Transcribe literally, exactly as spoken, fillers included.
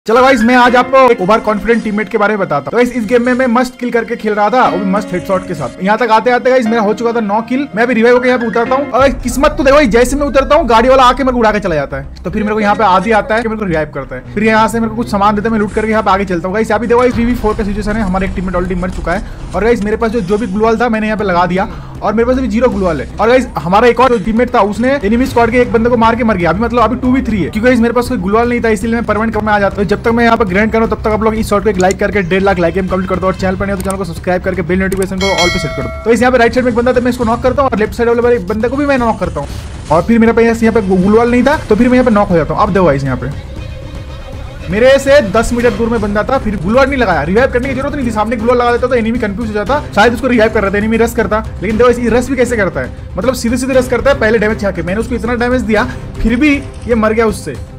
चलो गाइस मैं आज आपको एक ओवर कॉन्फिडेंट टीममेट के बारे में बताता हूँ। तो इस गेम में मैं मस्ट किल करके खेल रहा था, वो भी मस्ट हेडशॉट के साथ। यहाँ तक आते आते गाइस मेरा हो चुका था नौ किल। मैं अभी रिवाइव होकर यहाँ पे उतरता हूँ और किस्मत तो देखो जैसे मैं उतरता हूँ गाड़ी वाला आके मेरे को उड़ा के चला जाता है। तो फिर मेरे को यहाँ पे आदि आता है कि मेरे को रिवाइव करता है। फिर यहाँ से मेरे को कुछ सामान देता है, मैं लूट करके यहाँ पे आगे चलता हूँ। गाइस अभी देखो थ्री वी फोर का सिचुएशन है, हमारे एक टीममेट ऑलरेडी मर चुका है। और गाइस मेरे पास जो जो भी ग्लूवाल था मैंने यहाँ पे लगा दिया और मेरे पास अभी जीरो ग्लूवाल है। और गाइस हमारा एक और टीममेट था, उसने एनिमी स्क्वाड के एक बंदे को मार के मर गया। अभी मतलब अभी टू वी थ्री है, क्योंकि मेरे पास कोई ग्लूवाल नहीं था, इसलिए मैं परमानेंट कम में आ जाता हूँ। जब तक मैं यहाँ पे ग्रैंड करूँ तब तक आप लोग इस शॉट को एक लाइक करके डेढ़ लाख लाइक कंप्लीट कर दो और चैनल पर नहीं हो तो चैनल को सब्सक्राइब करके बेल नोटिफिकेशन को ऑल पे सेट कर दो। तो इस यहाँ पे राइट साइड में एक बंदा था, मैं इसको नॉक करता हूँ और लेफ्ट साइड वाले बंदे को भी मैं नॉक करता हूँ। और फिर मेरे पास यहाँ पे ग्लूवाल नहीं था तो फिर मैं यहाँ पे नॉक हो जाता हूँ। अब देखो गाइस यहाँ पे मेरे से दस मीटर दूर में बंदा था, फिर ग्लूवाल नहीं लगाया। रिवाइव करने की जरूरत नहीं थी, सामने ग्लूवाल लगा देता तो एनिमी कंफ्यूज हो जाता, शायद उसको रिवाइव कर रहा था, एनिमी रश करता। लेकिन देखो इस रश भी कैसे करता है, मतलब सीधे सीधे रश करता है, पहले डैमेज छाके। मैंने उसको इतना डैमेज दिया फिर भी ये मर गया उससे।